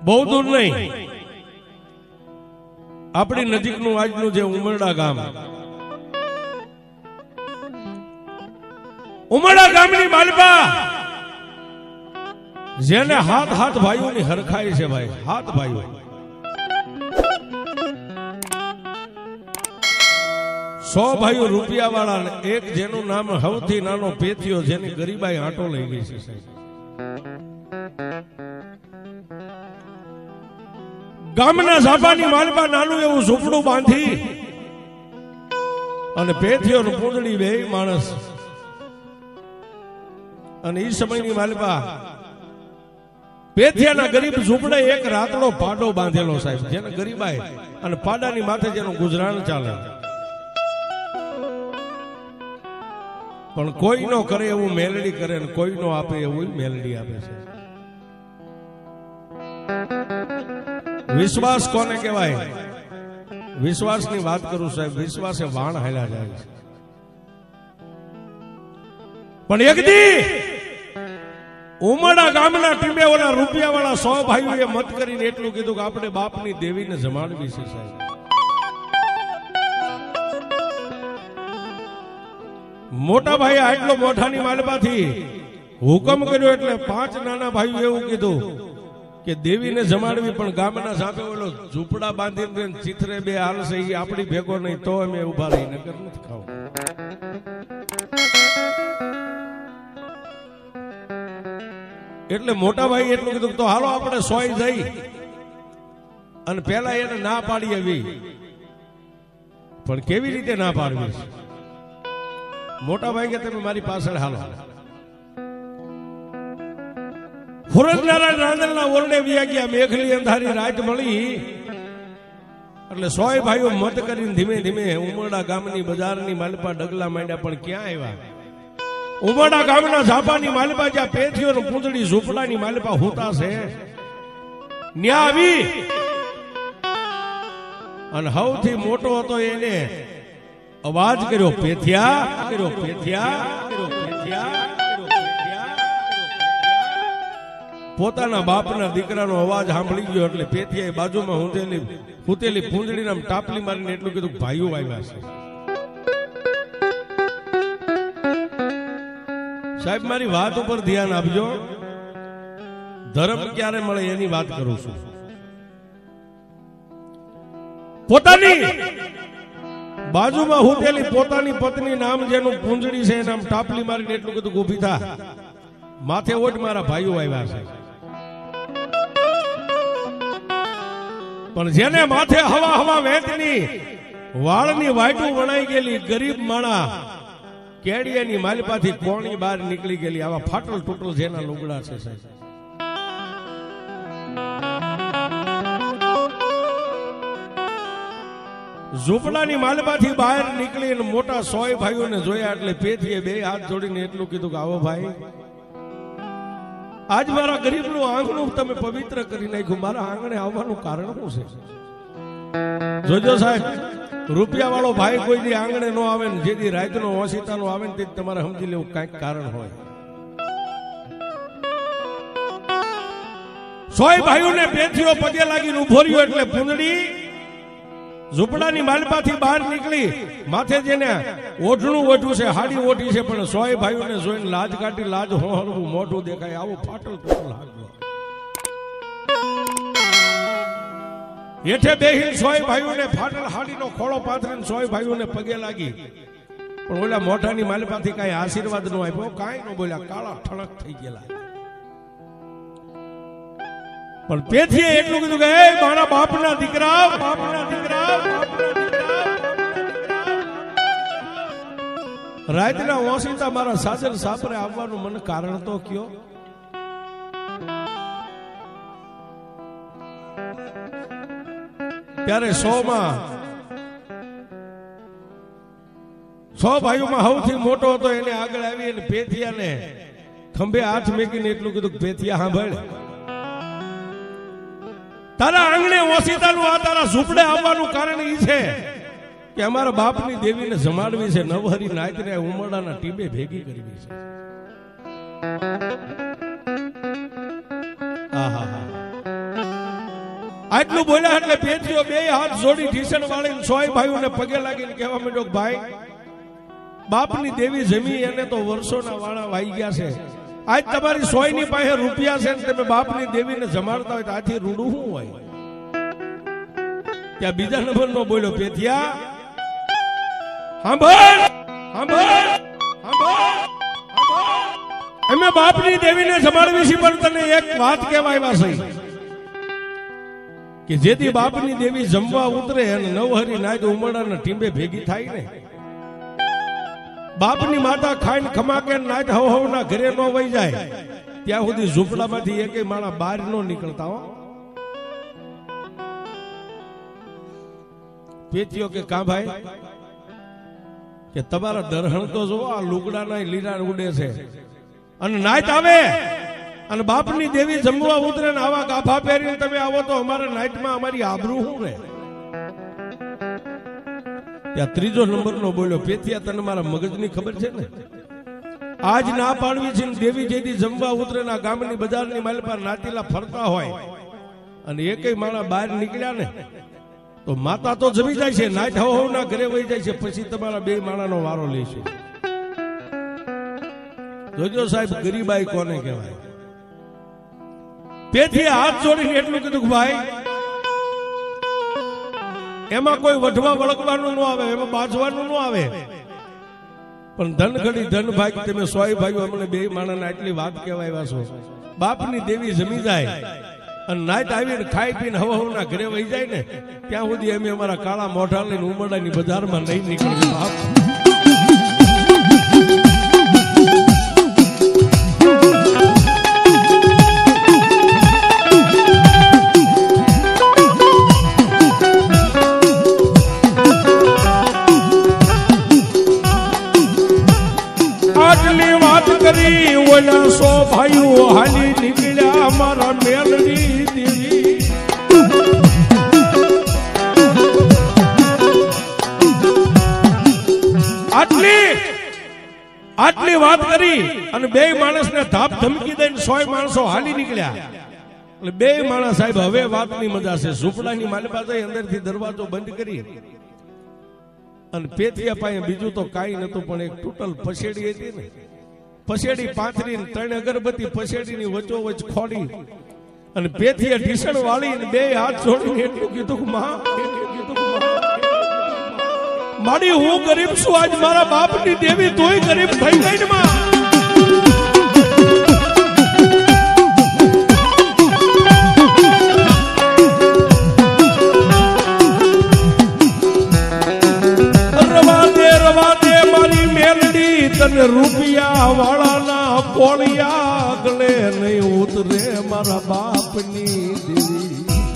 બહુ દૂર નહીં, આપણી નજીકનું આજનું જે ઉમરડા ગામ, ઉમરડા ગામની માલપા જેને હાથ હાથ ભાઈઓની હરખાઈ છે ભાઈ, હાથ ભાઈઓ. 100 ભાઈઓ રૂપિયા વાળા, એક જેનું નામ સૌથી નાનો પેથિયો, જેની ગરીબાઈ આંટો લઈ ગઈ છે સાહેબ. ગામના ઝાપાની માલપા નાનું એવું ઝૂંપડું બાંધી અને પેથિયો ને પૂંજડી બે માણસ, અને એ સમયની માલપા પેથિયાના ગરીબ ઝૂંપડે એક રાતનો પાડો બાંધેલો સાહેબ, જેને ગરીબાઈ અને પાડાની માથે જેનું ગુજરાન ચાલે. પણ કોઈ નો કરે એવું મેલડી કરે, ને કોઈ નો આપે એવું મેલડી આપે છે. વિશ્વાસ કોને કહેવાય? વિશ્વાસની વાત કરું સાહેબ, વિશ્વાસે વાણ હાલ્યા જાય છે. પણ એક દી ઉમરડા ગામના ટીંબેઓના રૂપિયા વાળા 100 ભાઈઓએ મત કરીને એટલું કીધું કે આપણે બાપની દેવીને જમાડવી છે સાહેબ. મોટા ભાઈ આટલો મોઢાની માલપાથી હુકમ કર્યો એટલે 5 નાના ભાઈઓ એવું કીધું કે દેવીને જમાડવી, પણ ગામના સાપે ઓલો ઝૂંપડા બાંધીને ચિત્રે બે હાલશે, એ આપણી ભેગો નહીં તો અમે ઉભા રહી, નકર નથી ખાવ. એટલે મોટા ભાઈ એટલું કીધું તો હાલો આપણે 100 જઈ અને પેલા એને ના પાડી આવી. પણ કેવી રીતે ના પાડવી? મોટા ભાઈ કે તમે મારી પાછળ હાલો. ફુરજનારાયણ રાંદલના ઓરડે વ્યા ગયા, મેઘલી અંધારી રાત મળી એટલે 100 ભાઈઓ મત કરીને ધીમે ધીમે ઉમરડા ગામની બજારની માલપા ડગલા માંડ્યા. પણ ક્યાં આવ્યા? ઉમરડા ગામના ઝાપાની માલપા, જ્યાં પેથિયો ને પૂંજડી ઝૂંપડાની માલપા હોતા છે, ન્યા આવી અને સૌથી મોટો હતો એને અવાજ કર્યો, પેથિયા, કર્યો પેથિયા, કર્યો પેથિયા. પોતાના બાપના દીકરાનો અવાજ સાંભળી ગયો એટલે પેથિયાએ બાજુમાં હુતેલી પૂંજડીને આમ ટાપલી મારીને એટલું કીધું, ભાઈઓ આવ્યા છે. સાહેબ મારી વાત ઉપર ધ્યાન આપજો, ધર્મ ક્યારે મળે એની વાત કરું છું. પોતાની બાજુમાં હુતેલી પોતાની પત્ની નામ જેનું પૂંજડી છે એના ટાપલી મારીને એટલું કીધું, ઊભી થા, માથે ઓટ મારા ભાઈઓ આવ્યા છે. પણ જેને માથે હવા હવા વેચની વાળની વાટું વણાઈ ગયેલી ગરીબ માણા કેડિયાની માલપાથી કોણી બહાર નીકળી ગયેલી, આવા ફાટલ ટૂટલ જેના લુગડા છે સાહેબ. ઝૂંપડાની માલપાથી બહાર નીકળીને મોટા 100 ભાઈઓને જોયા એટલે પેથીએ બે હાથ જોડીને એટલું કીધું કે આવો ભાઈ, આજ મારા ગરીબનું આંગણું તમે પવિત્ર કરી નાખ્યું, મારા આંગણે આવવાનું કારણ શું છે? જોજો સાહેબ, રૂપિયા વાળો ભાઈ કોઈ દી આંગણે નો આવે ને જેથી રાતનો ઓશિતાનો આવે ને તે તમારે સમજી લેવું કઈક કારણ હોય. 100 ભાઈઓને પેથીઓ પગે લાગીને ઉભો રહ્યો એટલે પૂંજડી ઝૂંપડાની માલપાથી બહાર નીકળી, માથે જેને ઓઢણું ઓઢું છે, હાડી ઓઢી છે, પણ 100 ભાઈઓને જોઈને લાજ કાઢી, લાજ હોહરવું મોઢું દેખાય, આવું ફાટલ ટૂટલ હાડલું. હેઠે બેહીને 100 ભાઈઓને ફાટલ હાડીનો ખોળો પાથરીને 100 ભાઈઓને પગે લાગી, પણ ઓલા મોઢાની માલપાથી કાંઈ આશીર્વાદ નો આપ્યો, કાંઈ ન બોલ્યા, કાળા ઠણક થઈ ગયેલા. પણ પેથીએ એટલું કીધું કે એ મારા બાપના દીકરા, બાપના દીકરા, રાતના ઓશિતા મારા સાજર સાપરે આવવાનું મને કારણ તો કયો. ત્યારે 100 ભાઈઓમાં સૌથી મોટો હતો, એને આગળ આવી અને પેથિયાને ખંભે હાથ મેકીને એટલું કીધું કે પેથિયા સાંભળ, તારા આંગણે ઓશિતાનું આ તારા ઝૂંપડે આવવાનું કારણ એ છે કે અમારા બાપની દેવીને જમાડવી છે, નવહરી નાયતને ઉમરડાના ટીબે ભેગી કરવી છે. આટલું બોલ્યા એટલે પેથીઓ બે હાથ જોડી ઢીસણ વાળીને સોય ભાઈઓને પગે લાગીને કહેવા માંડ્યો કે ભાઈ બાપની દેવી જમી એને તો વર્ષોના વાળા વાઈ ગયા છે. આજ તમારી સોયની પાસે રૂપિયા છે ને તમે બાપની દેવીને જમાડતા હોય તો આથી રૂડું શું હોય? ત્યાં બીજા નંબર નો બોલ્યો પેથિયા સાંભળ સાંભળ સાંભળ અમે બાપની દેવીને જમાડવી છે પણ તને એક વાત કહેવાય છે કે જેથી બાપની દેવી જમવા ઉતરે અને નવહરી નાય તો ઉમરડાના ટીંબે ભેગી થાય ને બાપની માતા ખાઈને ખમાકે નાય હવના ઘરે ન વહી જાય ત્યાં સુધી ઝૂંપડામાંથી એકેય માણા બહાર ન નીકળતા હો. પેથીઓ કે કા ભાઈ કે તમારા દરહણ તો જો આ લુગડાના લીરા ઉડે છે અને નાઈટ આવે અને બાપની દેવી જમવા ઉતરે ને આવા ગાભા પહેરીને તમે આવો તો અમારા નાઈટમાં અમારી આબરૂ શું રહે? ત્યાં ત્રીજો નંબર નો બોલ્યો પેથિયા તને મારા મગજની ખબર છે ને આજ ના પાડવી છે દેવી જેથી જમવા ઉતરે ના ગામની બજારની માલ પર નાતીલા ફરતા હોય અને એકેય માણા બહાર નીકળ્યા ને તો માતા તો જમી જાય છે નાઈટ હવના ઘરે વહી જાય છે પછી તમારા બે માણાનો વારો લેશે. જોજો સાહેબ ગરીબાઈ કોને કહેવાય? પેથી હાથ જોડીને એટલું કીધું કે ભાઈ એમાં કોઈ વઢવા વળગવાનું ન આવે, એમાં બાજવાનું ન આવે, પણ ધન ઘડી ધન ભાગ તમે સોય ભાઈઓ અમને બે માણસને આટલી વાત કહેવાય છો. બાપની દેવી જમી જાય અને નાઈટ આવીને ખાઈ પીને હવના ઘરે વહી જાય ને ત્યાં સુધી અમે અમારા કાળા મોઢા લઈને ઉમરડાની બજારમાં નહીં નીકળીએ. બાપ ઓલા સો ભાઈઓ હાલી નીકળ્યા મારા મેલડી દેવી. આટલી વાત કરી અને બે માણસને ધાપ ધમકી દઈને 100 માણસો હાલી નીકળ્યા. એટલે બે માણસ સાહેબ હવે વાતની મજા છે. ઝૂંપડાની માલિપા જઈ અંદરથી દરવાજો બંધ કરી અને પેથિયા પાસે બીજું તો કાંઈ નતું પણ એક તૂટલ પછેડી હતી ને પછેડી પાથરીને 3 અગરબત્તી પછેડીની વચ્ચોવચ્ચ ખોડી અને પેથીએ ઢીસણ વાળીને બે હાથ જોડીને એટલું કીધું કે માં મારી હું ગરીબ છું આજ મારા બાપની દેવી તોય ગરીબ થઈ ગઈ ને માં. રવા દે મારી મેલડી તને રૂપિયા વાળાના કોળિયા ગળે નહીં ઉતરે મારા બાપની દેવી.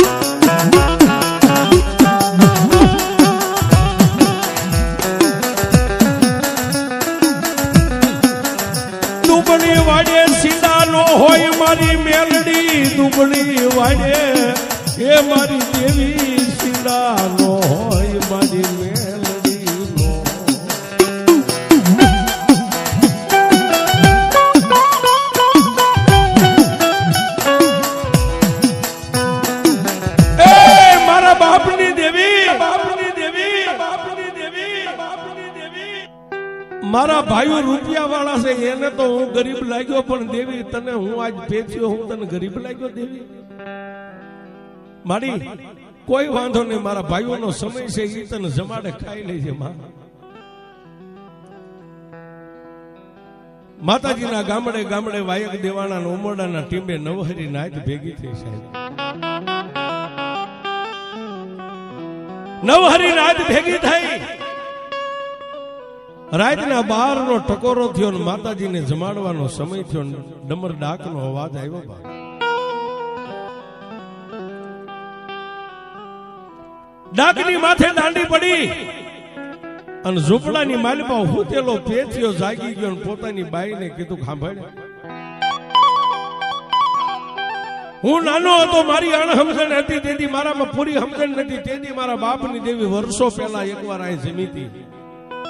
દુબળી વાડે સીધા નો હોય મારી મેલડી દુબળી વાડે એ મારી દેવી સીધા નો હોય મારી મેલડી. મારા ભાઈઓ રૂપિયા વાળા છે એને તો હું ગરીબ લાગ્યો પણ દેવી તને હું આજ પેથ્યો હું તને ગરીબ લાગ્યો દેવી? મારી કોઈ વાંધો નહીં, મારા ભાઈઓનો સમય છે એ તને જમાડે ખાઈ લેજે માં. માતાજીના ગામડે ગામડે વાયક દેવાના ઉમરડાના ટીંબે નવહરી નાઈટ ભેગી થઈ સાહેબ. નવહરી નાઈટ ભેગી થઈ રાતના 12 નો ટકોરો થયો ને માતાજીને જમાડવાનો સમય થયો. ડમર ડાકનો અવાજ આવ્યો. ડાકની માથે દાંડી પડી અને ઝૂંપડાની માલિપા હુતેલો પેથિયો જાગી ગયો અને પોતાની બાઈને કીધું સાંભળ હું નાનો હતો મારી અણસમજણ હતી તેથી મારામાં પૂરી સમજણ નથી તેથી મારા બાપની દેવી વર્ષો પહેલા એકવાર અહીં જમી હતી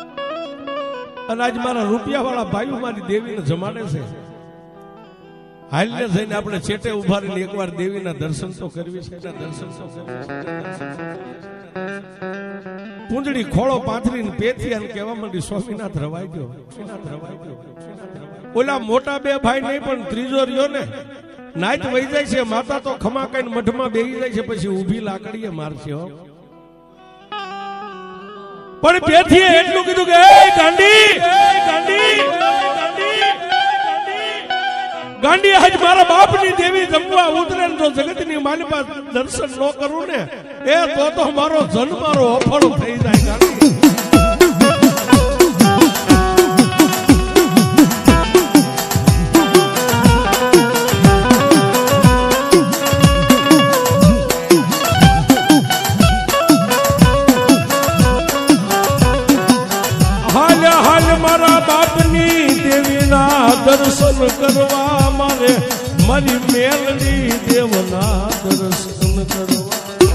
અને આજ મારા રૂપિયા વાળા ભાઈઓ મારી દેવીને જમાડે છે. હાલને થઈને આપણે છેટે ઉભા રહીને એકવાર દેવીના દર્શન તો કરવી છે. પૂંજડી ખોળો પાથરીને પેથી અને કહેવા માંડી સ્વામીનાથ રવાઈ ગયો. ઓલા મોટા બે ભાઈ નહીં પણ ત્રીજો રહ્યો ને નાઈટ વહી જાય છે. માતા તો ખમા કઈને મઠમાં બેસી જાય છે, પછી ઊભી લાકડીએ મારશે. પણ પેથીએ એટલું કીધું કે ગાંડી આજ મારા બાપની દેવી જમવા ઉતરે તો જગતની માલિકા દર્શન ન કરું ને તો મારો જન્મ મારો અફળ થઈ જાય. ગાંડી દર્શન કરવા મારે મારી મેલડી દેવના દર્શન કરવા.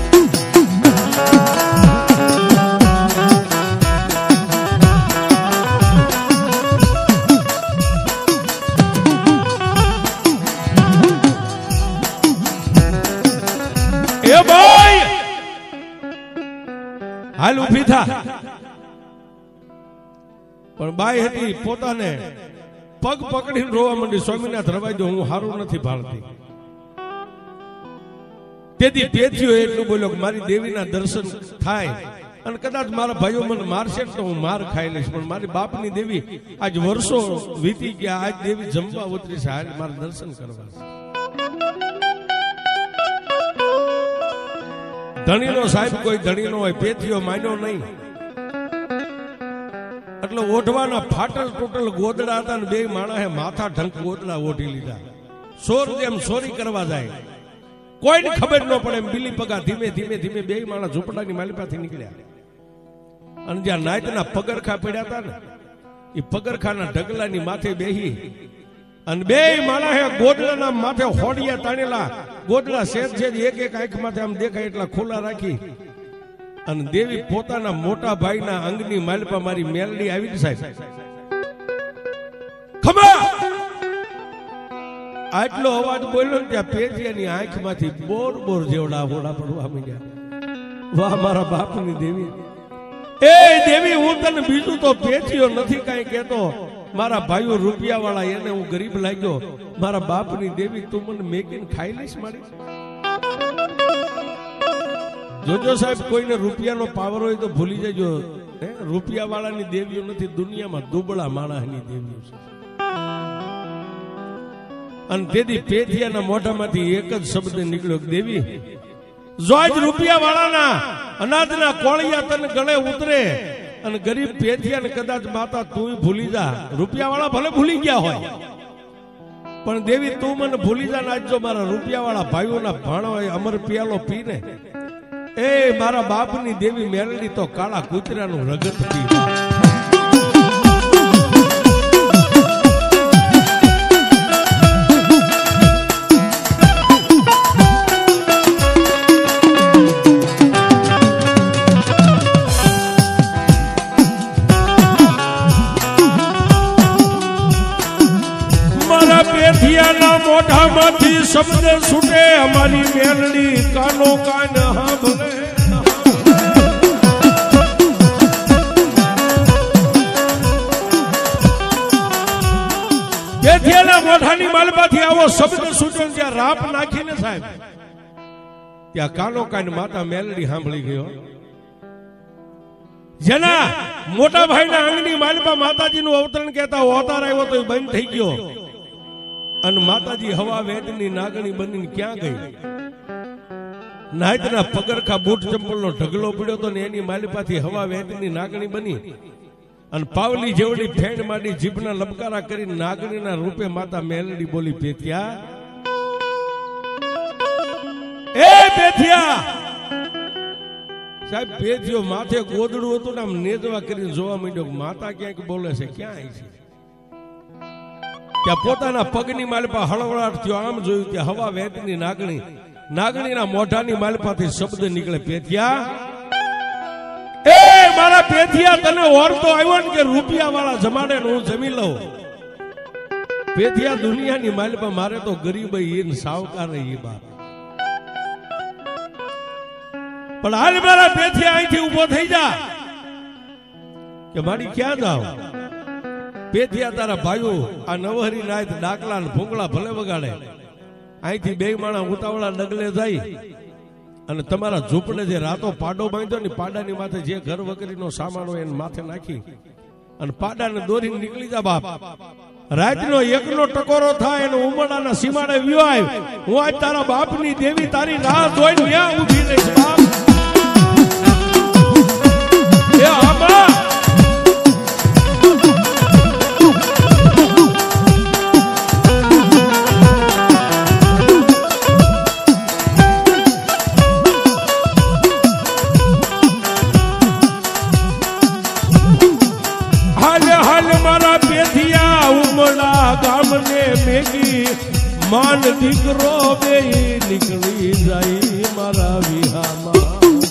એ ભાઈ હાલ ઉભી થા. પણ બાઈ હતી પોતાને પગ પકડીને રોવા માંડી. સ્વામીનાથ રવાઈ દો, હું હારું નથી ભાળતી. તેથી પેથીઓ એટલું બોલ્યો કે મારી દેવીના દર્શન થાય અને કદાચ મારા ભાઈઓ મને મારશે તો હું માર ખાઈ લઈશ, પણ મારી બાપની દેવી આજ વર્ષો વીતી ગયા, આજ દેવી જમવા ઉતરી છે, હાલ મારે દર્શન કરવા. ધણીનો સાહેબ કોઈ ધણીનો હોય, પેથીઓ માન્યો નહીં. એટલે ઓઢવાના ફાટલ ટોટલ ગોદડા હતા ને બે માણસે માથા ઢંક ગોદડા ઓઢી લીધા. સોર જેમ સોરી કરવા જાય, કોઈને ખબર ન પડે એમ બીલી પગા ધીમે ધીમે ધીમે બે માણસ ઝૂંપડાની માલિપાથી નીકળ્યા. અને જ્યાં નાયતના પગરખા પડ્યા હતા ને એ પગરખાના ઢગલાની માથે બેહી અને બે માણસે ગોદડાના માથે હોડિયા તાણેલા ગોદડા શેર છે એક એક આંખ માથે આમ દેખાય એટલા ખુલ્લા રાખી અને દેવી પોતાના મોટા ભાઈના અંગની માલપા મારી મેલડી આવી સાહેબ ખમા આટલો અવાજ બોલ્યો ને ત્યાં પેથીયાની આંખમાંથી બોર બોર જેવડા હોડા પડવા માંડ્યા. વાહ મારા બાપની દેવી, એ દેવી હું તને બીજું તો પેથીયો નથી કાંઈ કહેતો, મારા ભાઈઓ રૂપિયા વાળા એને હું ગરીબ લાગ્યો, મારા બાપની દેવી તું મને મેકીને ખાઈ લઈશ મારી. જોજો સાહેબ કોઈને રૂપિયાનો પાવર હોય તો ભૂલી જજો, રૂપિયા વાળાની દેવીઓ નથી, દુનિયામાં દુબળા માણસની દેવીઓ છે. અને તેથી પેથીયાના મોઢામાંથી એક જ શબ્દ નીકળ્યો, દેવી જો આજ રૂપિયા વાળાના અનાજના કોળિયા તને ગળે ઉતરે અને ગરીબ પેથીયાને કદાચ માતા તું ભૂલી જા, રૂપિયા વાળા ભલે ભૂલી ગયા હોય પણ દેવી તું મને ભૂલી જા. આજ જો મારા રૂપિયા વાળા ભાઈઓના ભાણો અમર પિયાલો પીને એ મારા બાપની દેવી મેલડી તો કાળા કૂતરાનું રગત પી. મારા પેથીયાના મોઢામાંથી શબ્દ છૂટે, અમારી મેલડી કાનો કાન સાંભળે. પેથીયાના મોઢાની માલમાંથી આવો શબ્દ છૂટ્યો, ત્યાં રાપ નાખીને સાહેબ ત્યાં કાનો કાન માતા મેલડી સાંભળી ગયો. જેના મોટા ભાઈના અંગની માલપા માતાજીનું અવતરણ કહેતા અવતાર આવ્યો તો એ બંધ થઈ ગયો અને માતાજી હવા વેદની નાગણી બનીને ક્યાં ગઈ? નાયતના પગરખા બૂટ ચંપલનો ઢગલો પડ્યો તો ને એની માલિપાથી હવા વેદની નાગણી બની અને પાવલી જેવડી ફેણ માંડી જીભના લબકારા કરી નાગણીના રૂપે માતા મેલડી બોલી, પેથિયા એ પેથિયા. સાહેબ પેથિયો માથે ગોદડું હતું ને આમ નેજવા કરીને જોવા માંડ્યો, માતા ક્યાંક બોલે છે, ક્યાં આવી છે? ત્યાં પોતાના પગની માલપા હળવળાટ થયો, આમ જોયું ત્યાં હવા વેદની નાગણી, નાગણીના મોઢાની માલપાથી શબ્દ નીકળે, પેથિયા એ મારા પેથિયા તને ઓરતો આવ્યો ને કે રૂપિયા વાળા જમાડે હું જમી લઉં. પેથિયા દુનિયાની માલપા મારે તો ગરીબ ઈન સાવકાર ઈ બાપ. પણ હાલ મારા પેથિયા અહીંથી ઉભો થઈ જા કે મારી ક્યાં જાવ. પેથિયા તારા ભાઈઓ આ નવહરી નાયત ડાકલા ને ભૂંગળા ભલે વગાડે, અહીંથી બે માણા ઉતાવળા ડગલે જાય અને તમારા ઝૂંપડે જે રાતો પાડો બાંધ્યો ને પાડાની માથે જે ઘર વગરીનો સામાન હોય એને માથે નાખી અને પાડાને દોરીને નીકળી જા બાપ. રાતનો એકનો ટકોરો થાય અને ઉમરડાના સીમાડે વ્યો આવ. હું આજ તારા બાપની દેવી તારી રાહ જોઈને ત્યાં ઊભી રહીશ બાપ. એ આબા ગામને મેગી માન દીકરો બે નીકળી જાય મારા વિહામાં.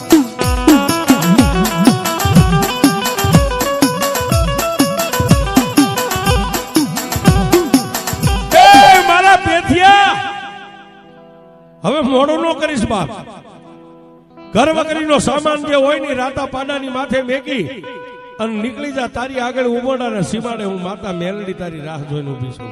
મારા પેથિયા હવે મોડું ન કરીશ બાપ. ઘર વગરીનો સામાન જે હોય ને રાતા પાડાની માથે મેકી અને નીકળી જા. તારી આગળ ઉમરડાને સીમાડે હું માતા મેલડી તારી રાહ જોઈને ઉભી છું.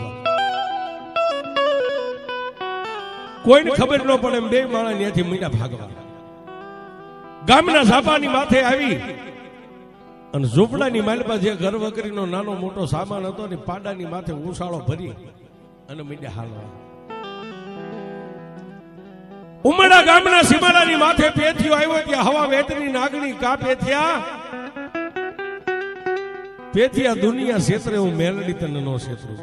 કોઈને ખબર ન પડે એમ બે માણા ત્યાંથી મીંડા ભાગવા ગામના ઝાપાની માથે આવી અને ઝૂંપડાની માલપા જે ઘર વગરીનો નાનો મોટો સામાન હતો ને પાડાની માથે ઉસાળો ભરી અને મીંડા હાલવા. ઉમરડા ગામના સીમાડાની માથે પેથિયો આવ્યો ત્યાં હવા વેતની નાગણી કા પેથિયા. પેથિયા દુનિયા ક્ષેત્રે હું મેલડી તને નો ક્ષેત્રું.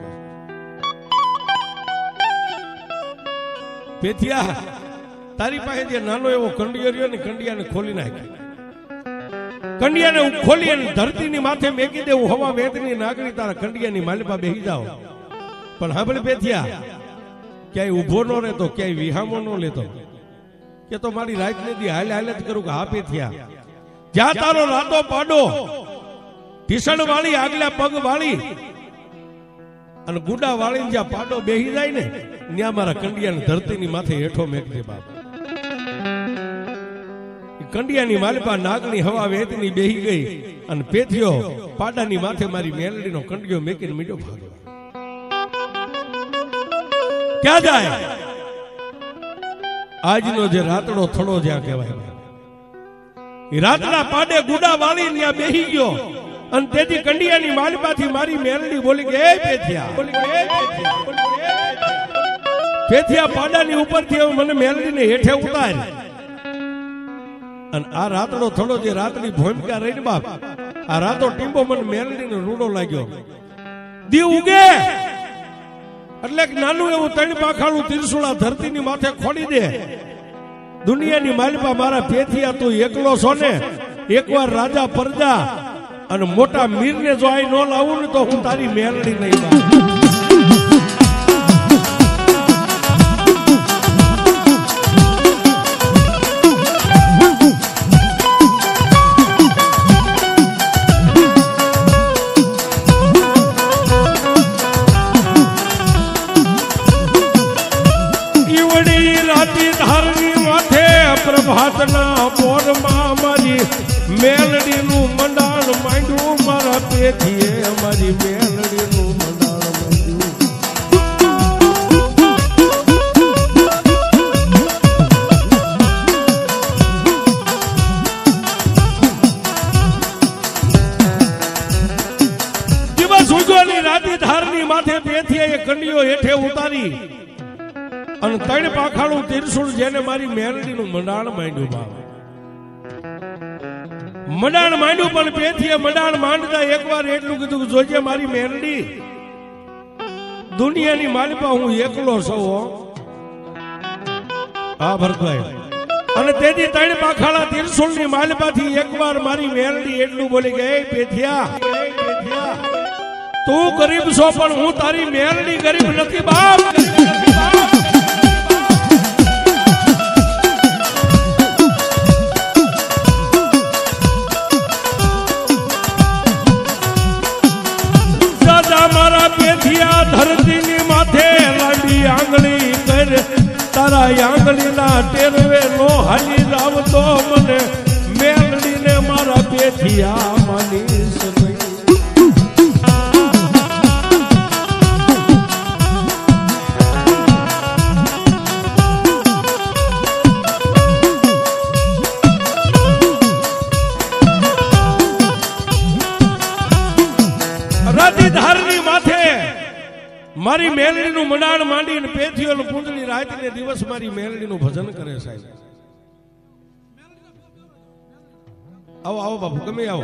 પેથિયા તારી પાસે જે નાનો એવો કંડિયો રહ્યો ને કંડિયાને ખોલી નાખ. કંડિયાને ખોલી અને ધરતીની માથે મેકી દેવું. હવા વેતની નાગણી તારા કંડિયાની માલપા બેહી જાઓ. પણ સાંભળ પેથિયા, ક્યાંય ઉભો ન રહેતો, ક્યાંય વિહામો ન લેતો, કે તો મારી રાત નથી હાલે હાલે જ કરું કે હા પેથિયા. જ્યાં તારો રાતો પાડો ઢીસણ વાળી આગલા પગ વાળી અને ગુડા વાળી જ્યાં પાડો બેહી જાય ને ત્યાં મારા કંડિયાને ધરતીની માથે હેઠો મેકજે બાપ. કંડિયાની માલપા નાગની હવા વેતની બેહી ગઈ અને પેથિયો પાડાની માથે મારી મેલડીનો કંડિયો મેકીને મીઠો ભાગ્યો. ક્યાં જાય? આજનો જે રાતડો થડો જ્યાં કહેવાય એ રાતના પાડે ગુડા વાળી ત્યાં બેહી ગયો અને તેથી કંડિયાની માલપાથી મારી મેલડી બોલી કે એ પેથિયા, પેથિયા પાડાની ઉપરથી મને મેલડીને હેઠે ઉતાર. અને આ રાતડો થોડો જે રાતની ભૂમિકા રહી બાપ, આ રાતો ટીંબો મને મેલડીને રૂડો લાગ્યો. દી ઉગે એટલે નાનું એવું ત્રણ પાખાળું ત્રિશુળા ધરતીની માથે ખોડી દે. દુનિયાની માલપા મારા પેથિયા તું એકલો છો ને, એકવાર રાજા પરજા અને મોટા મીરને જો આઈ ન લાવું ને તો હું તારી મેલડી નહીં લાવું. પ્રભાતના પોરમાં મારી મેલડીનું મંડાણ માંડ્યું. મારા પેથીએ મારી મેલડીનું મંડાણ માંડ્યું. દિવસ ઉગવાની રાતી ધારની માથે પેથીએ કંડિયો હેઠે ઉતારી અને ત્રણ પાખાળું ત્રિશુળ જેને મારી મેલડીનું મંડાણ માંડ્યું બાપ. મંડાણ માંડ્યું પણ પેથીએ મંડાણ માંડતા એકવાર એટલું કીધું કે જોજે મારી મેલડી દુનિયાની માલપા હું એકલો છું. હા ભરતભાઈ. અને તેથી ત્રણ પાખાળા ત્રિશુળની માલપાથી એકવાર મારી મેલડી એટલું બોલી કે એ પેથિયા, તું ગરીબ છો પણ હું તારી મેલડી ગરીબ નથી બાપ. મારા પેથિયા ધરતીની માથે લાંબી આંગળી કર તારા આંગળીના ટેરવે નો હાલી જાવ તો મને મેલડીને મારા પેથિયા માનીશ નહીં. ધારની માથે મારી મેલડીનું મંડાણ માંડીને પેથીઓનું પૂંજળી રાતને દિવસ મારી મેલડીનું ભજન કરે સાહેબ. આવો આવો બાપુ ગમે આવો.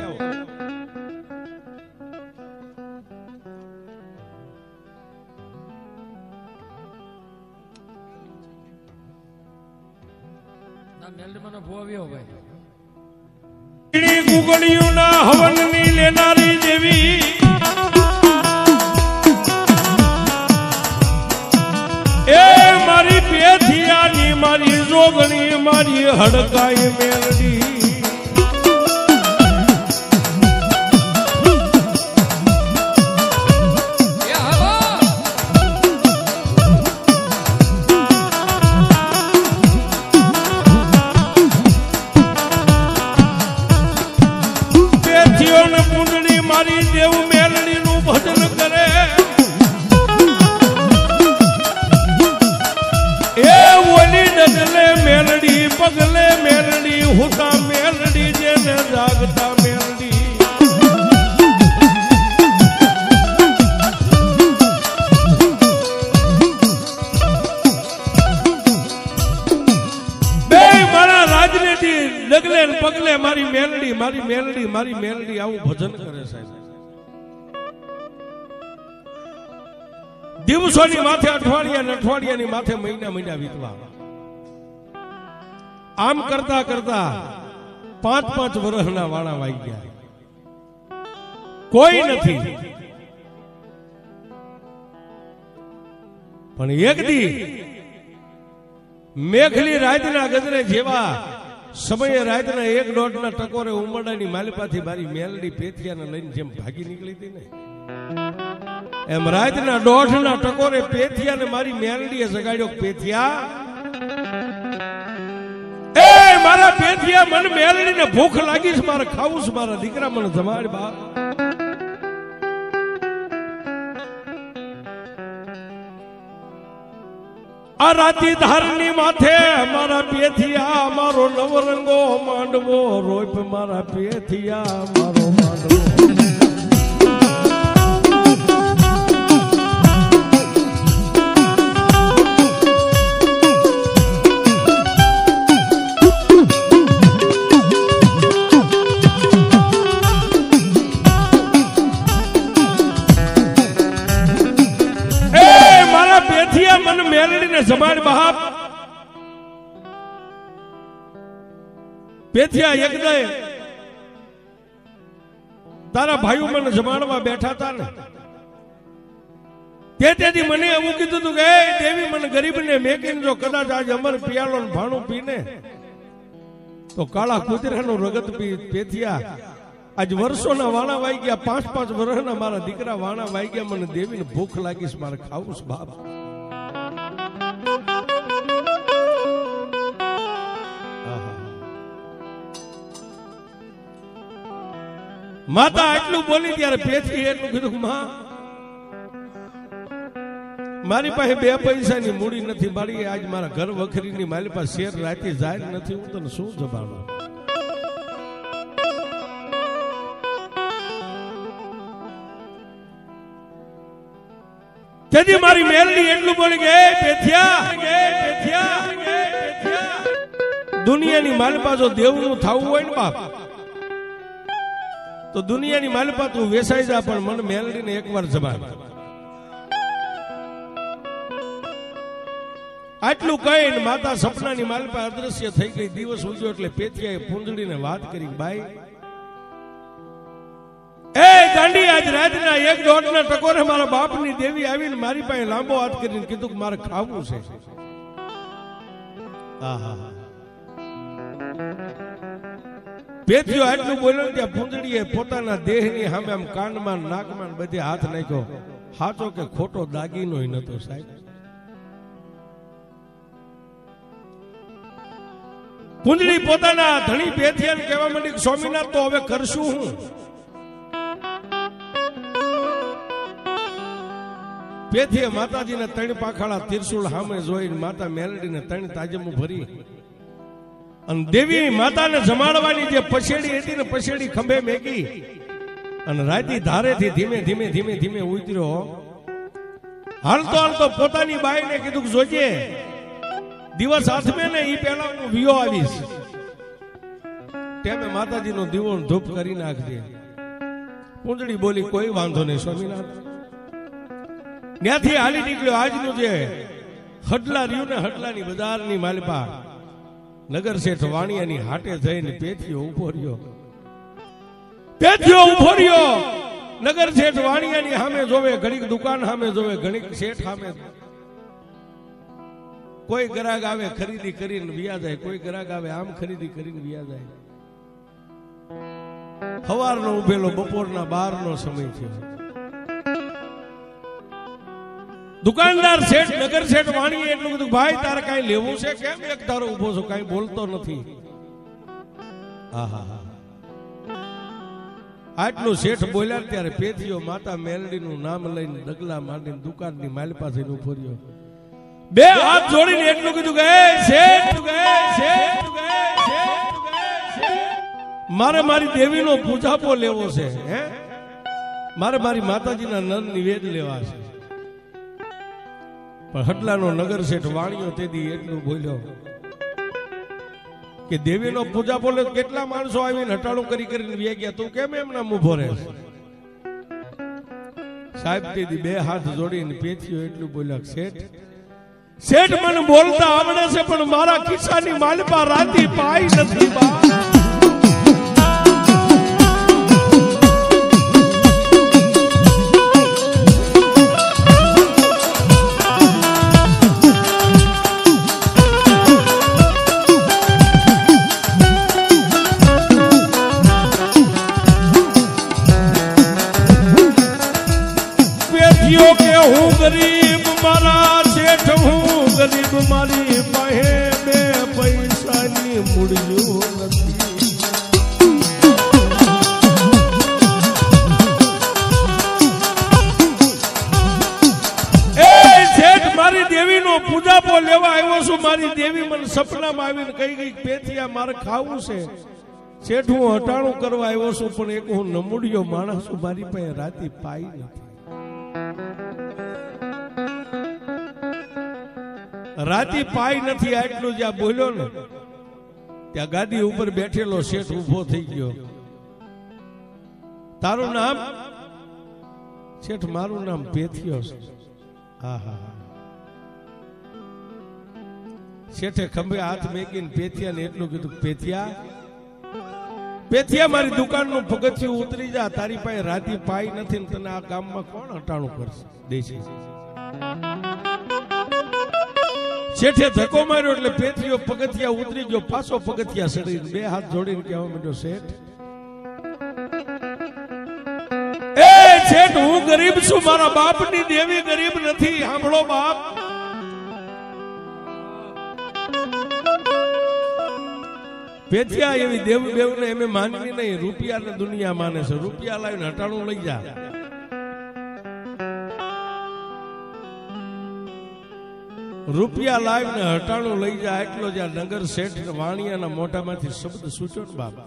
ગુગળીઓના હવનની લેનારી દેવી એ મારી પેથિયાની મારી જોગણી મારી હડકાઈ મેલડી પેથિયોને પૂંજળી મારી દેવ મેલડીનું ભજન કરે. ડગલે મેલડી પગલે મેલડી હુતા મેલડી જેને જાગતા મેલડી બે મારા રાજનીતિ ડગલે પગલે મારી મેલડી મારી મેલડી મારી મેલડી આવું ભજન કરે સાહેબ. દિવસોની માથે અઠવાડિયાની માથે મહિના વીતવા. આમ કરતા કરતા 5 વર્ષના વાણા વાઈ ગયા. કોઈ નથી. પણ એક દી મેઘલી રાતના ગજરે જેવા સમયે રાતના 1-1.5 ટકોરે ઉમરડાની માલિપાથી મારી મેલડી પેથિયાને લઈને જેમ ભાગી નીકળી હતી ને એમ રાતના 1.5 ટકોરે પેથિયાને મારી મેલડીએ જગાડ્યો. પેથિયા એ મારા પેથિયા મને મેલડીને ભૂખ લાગી છે, મારે ખાવું છે, મારા દીકરા મને જમાડ બા. આ રાતી ધારની માથે મારા પેથિયા મારો નવરંગો માંડવો રોપ મારા પેથિયા મારો માંડવો. મને મેલડીને જમાડ બાપ. પેથિયા એક દે તારા ભાઈઓ મને જમાડવા બેઠા હતા ને તેથી મને એવું કીધું હતું કે દેવી મને ગરીબને મેકીને જો કદાચ આજ અમર પિયાલો ભાણું પીને તો કાળા કુતરાનું રગત પી. પેથિયા આજ વર્ષોના વાણા વાઈ ગયા, 5 વર્ષના મારા દીકરા વાણા વાઈ ગયા, મને દેવીને ભૂખ લાગી છે, મારે ખાવું છે બાપ. માતા આટલું બોલી ત્યારે પેથી એટલું કીધું માં મારી પાસે 2 પૈસાની મૂડી નથી, મારી આજ મારા ઘર વખરીની મારી પાસે શેર રાતી જાય નથી, હું તને શું જબાડું. તેથી મારી મેલડી એટલું બોલી કે પેથિયા દુનિયાની માલપા જો દેવનું થવું હોય ને બાપ તો દુનિયાની માલપા તું વેસાઈ જા, પણ મને મેલડીને એકવાર જમાડ. આટલું કહીને માતા સપનાની માલપા અદ્રશ્ય થઈ ગઈ. દિવસ ઉજ્યો એટલે પેથિયાએ પૂંજડીને વાત કરી, બાઈ એ ગાંડી આજ રાતના 1-1.5 ટકોરે મારા બાપની દેવી આવીને મારી પાસે લાંબો હાથ કરીને કીધું કે મારે ખાવું છે. પેથિયો આટલું બોલ્યો ત્યાં પૂંજડીએ પોતાના દેહની સામે આમ કાનમાં નાકમાં બધે હાથ નાખ્યો. સાચો કે ખોટો દાગીનો નતો સાહેબ. કુંજડી પોતાના ધણી પેથિયાને કહેવા માંડી કે સ્વામિનાથ તો હવે કરશું હું. પેથીએ માતાજીના 3 પાખાળા ત્રિશુળ સામે જોઈને માતા મેલડીને 3 તાજમું ભરી અને દેવી માતાને જમાડવાની જે પછેડી હતી ને પછેડી ખંભે મેકી અને રાતી ધારેથી ધીમે ધીમે ધીમે ધીમે ઉતર્યો. હાલતો હાલતો પોતાની બાઈને કીધું કે જોજે દિવસ હાથમે ને ઈ પહેલા હું વિયો આવીશ, તેમે માતાજીનો દીવો ધૂપ કરી નાખજે. કુંજડી બોલી કોઈ વાંધો નહીં સ્વામિનાથ. ત્યાંથી હાલી નીકળ્યો. આજનું જે હડલા રહ્યું ને હડલાની બજારની માલપા નગર શેઠ વાણિયાની હાટે જઈને પેથીઓ ઉભો રહ્યો. પેથીઓ ઉભો રહ્યો. નગર શેઠ વાણિયાની સામે જોવે, ઘણીક દુકાન સામે જોવે, ઘણીક શેઠ સામે. કોઈ ગ્રાહક આવે ખરીદી કરીને વિયા જાય, કોઈ ગ્રાહક આવે આમ ખરીદી કરીને વિયા જાય. સવારનો ઉભેલો બપોરના 12 નો સમય છે. દુકાનદાર શેઠ નગર શેઠ વાણીએ એટલું કીધું ભાઈ તારે કઈ લેવું છે? કેમ એક તારો ઉભો છો, કઈ બોલતો નથી? આહા, આટલું શેઠ બોલ્યા ત્યારે પેથીઓ માતા મેલડીનું નામ લઈને ડગલા માંડીને દુકાનની માલ પાસે ઉભો રહ્યો. 2 હાથ જોડીને એટલું કીધું કે મારે મારી દેવીનો પૂજાપો લેવો છે, હે મારે મારી માતાજીના નર નિવેદ લેવા છે. પણ હડલાનો નગર શેઠ વાણિયો તેદી એટલું બોલ્યો કે દેવીનો પૂજાપો લે. કેટલા માણસો આવીને હટાણું કરી કરીને વ્યા ગયા, તું કેમ એમ નામ ઉભો રહે? સાહેબ તેદી 2 હાથ જોડીને પેથીઓ એટલું બોલ્યા, શેઠ મને બોલતા આવડે છે પણ મારા ખિસ્સાની માલપા રાતી પાઈ નથી બા. પેથીઓ કે હું ગરીબ, મારા શેઠ હું ગરીબ, મારી પાસે 2 પૈસાની મૂળ્યું નથી. એ શેઠ મારી દેવીનો પૂજાપો લેવા આવ્યો છું. મારી દેવી મને સપનામાં આવીને કહી ગઈ પેથિયા મારે ખાવું છે. શેઠ હું હટાણું કરવા આવ્યો છું પણ એક હું નમૂડિયો માણસ છું, મારી પાસે રાતી પાઈ નથી. રાતી પાઈ નથી આટલું જ્યાં બોલ્યો ને ત્યાં ગાદી ઉપર બેઠેલો શેઠ ઉભો થઈ ગયો. તારું નામ? શેઠ મારું નામ પેથિયો છે. આહા. શેઠે ખંભે હાથ મેકીને પેથિયાને એટલું કીધું, પેથિયા મારી દુકાનનું પગથિયું ઉતરી જા, તારી પાસે રાતી પાઈ નથી ને તને આ ગામમાં કોણ હટાણું કરશે દેશે? શેઠે ધક્કો માર્યો એટલે પેથીઓ પગથિયા ઉતરી ગયો, પાછો પગથિયા સડી 2 હાથ જોડીને કહેવા માંડ્યો, શેઠ હું ગરીબ છું, મારા બાપની દેવી ગરીબ નથી. સાંભળો બાપ, પેથિયા એવી દેવને એમ માનવી નહીં, રૂપિયાને દુનિયા માને છે. રૂપિયા લાવીને હટાણું લઈ જા. રૂપિયા લાવીને હટાણું લઈ જા એટલો જ્યાં નગર શેઠ વાણિયાના મોઢામાંથી શબ્દ સૂચ્યો ને બાપ.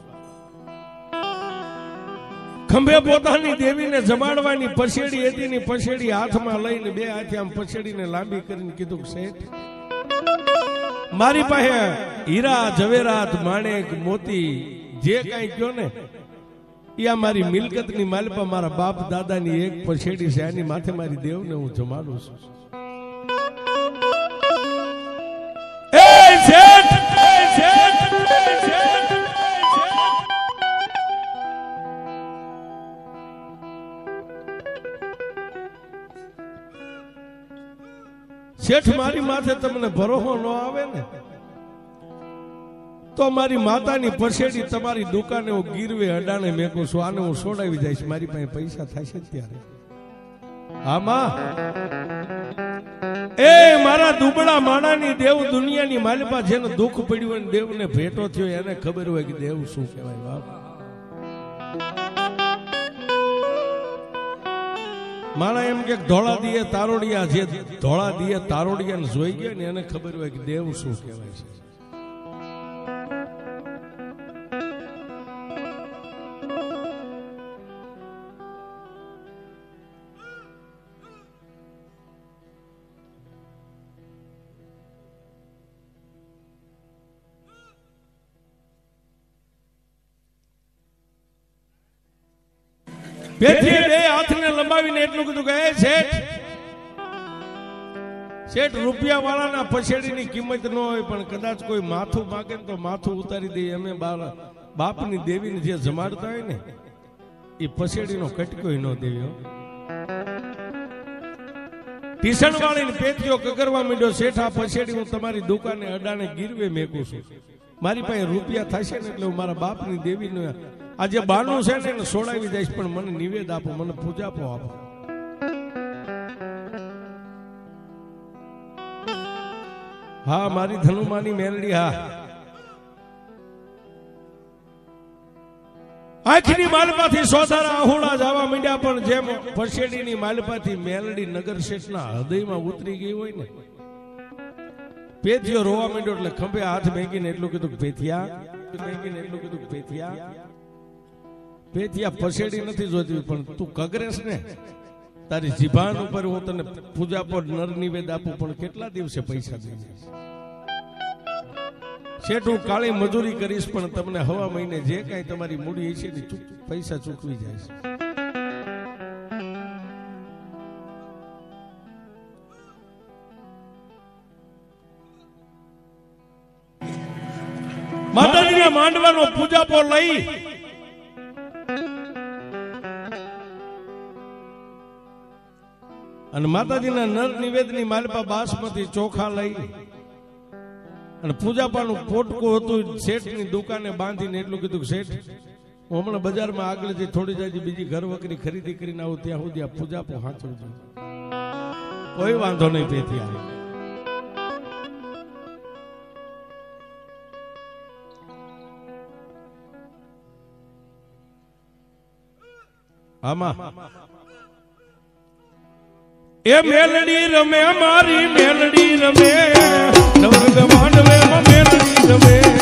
ખંભે પોતાની દેવીને જમાડવાની પછેડી હતી ની પછેડી હાથમાં લઈને 2 હાથે આમ પછેડીને લાંબી કરીને કીધું, શેઠ મારી પાસે હીરા જવેરાત માણેક મોતી જે કાંઈ કયો ને એ આ મારી મિલકતની માલપા મારા બાપ દાદાની એક પછેડી છે, આની માથે મારી દેવને હું જમાડું છું. શેઠ મારી માથે તમને ભરોસો ન આવે ને તો મારી માતાની પછેડી તમારી દુકાને હું ગીરવે અડાણે મેકું છું. આને હું છોડાવી જઈશ, મારી પાસે પૈસા થશે ત્યારે. આમાં એ મારા દુબળા માણાની દેવ દુનિયાની માલિપા જેને દુઃખ પડ્યું અને દેવને ભેટો થયો એને ખબર હોય કે દેવ શું કહેવાય બાપ. માણા એમ કે ધોળા દીએ તારોડિયા, જે ધોળા દીએ તારોડિયા ને જોઈ ગયા ને એને ખબર હોય કે દેવ શું કહેવાય છે. પેઠીએ બે હાથને લંબાવીને એટલું કીધું કે એ શેઠ, શેઠ રૂપિયા વાળાના પછેડીની કિંમત ન હોય, પણ કદાચ કોઈ માથું માગે ને તો માથું ઉતારી દઈએ. અમે બાપની દેવીને જે જમાડતા હોય ને એ પછેડીનો કટકો ન દેવ્યો. ટીસણ વાળીને પેટીઓ કગરવા માંડ્યો, શેઠ આ પછેડી હું તમારી દુકાને અડાણે ગીરવે મેકું છું, મારી પાસે રૂપિયા થશે ને એટલે હું મારા બાપની દેવીને આ જે બાનું છે ને એને સોડાવી દઈશ, પણ મને નિવેદ આપો, મને પૂજાપો આપો. હા મારી ધનુમાની મેલડી. હા આખીની માલપાથી સોધારા આહુડા જવા માંડ્યા, પણ જેમ પછેડીની માલપાથી મેલડી નગર શેઠના હૃદયમાં ઉતરી ગઈ હોય ને, પેથિયો રોવા માંડ્યો. એટલે ખંભે હાથ મેકીને એટલું કીધું પેથિયા, એટલું કીધું પેથિયા, પેથિયા પછેડી નથી જોતી, પણ તું કગરેશ ને તારી જીભાન ઉપર હું તને પૂજા પર નર નિવેદ આપું, પણ કેટલા દિવસે પૈસા દઈ જઈશ. શેઠ હું કાળી મજૂરી કરીશ, પણ તમને હવા મહિને જે કાંઈ તમારી મૂડી છે ને પૈસા ચૂકવી જાય છે. માતાજીના માંડવાનો પૂજાપો લઈ અને માતાજીના નર નિવેદની માલપા બાસમતી ચોખા લઈ અને પૂજાપાનું પોટકું હતું શેઠની દુકાને બાંધીને એટલું કીધું કે શેઠ હું હમણાં બજારમાં આગળ જઈ થોડી જાય બીજી ઘર વકરી ખરીદી કરીને આવું, ત્યાં સુધી આ પૂજાપો હાચવજો. કોઈ વાંધો નહીં પેથી આવે. આમાં એ મેલડી રમે, મારી મેલડી રમે, નવરંગ માંડવે મેલડી રમે.